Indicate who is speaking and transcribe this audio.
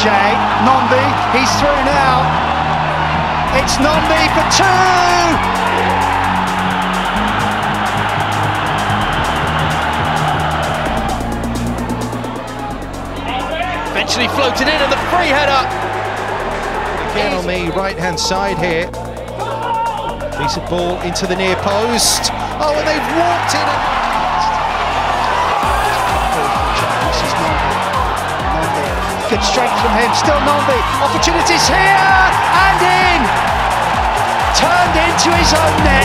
Speaker 1: Jay. Nombe, he's through now. It's Nombe for two!
Speaker 2: Eventually floated in and the free header.
Speaker 3: Again on the right-hand side here. Piece of ball into the near post. Oh, and they've walked in and...
Speaker 1: This is Nombe. Nombe. Good strength from him. Still Nombe. Opportunities here and in. Turned into his own net.